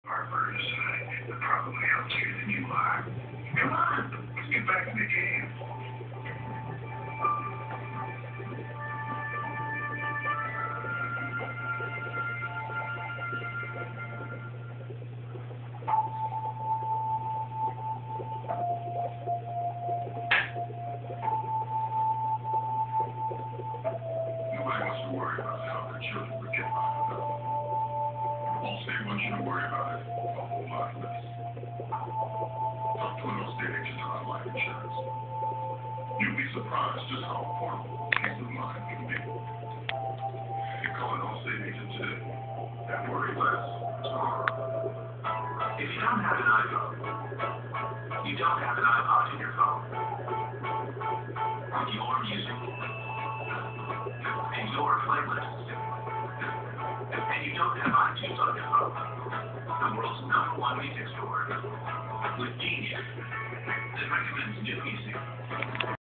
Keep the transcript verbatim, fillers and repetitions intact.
Harper decided they're probably healthier than you are. Come on, let's get back in the game. Nobody wants to worry about how their children would get by without them. Allstate wants you to worry about it a whole lot less. Talk to an Allstate agent about life insurance. You'll be surprised just how affordable peace of mind can be. You call an Allstate agent today and worry less tomorrow. If you don't have an iPhone, you don't have an iPod in your phone. With your music and your playlists, and you don't have iTunes on your phone, the world's number one music store, with Genius, that recommends new music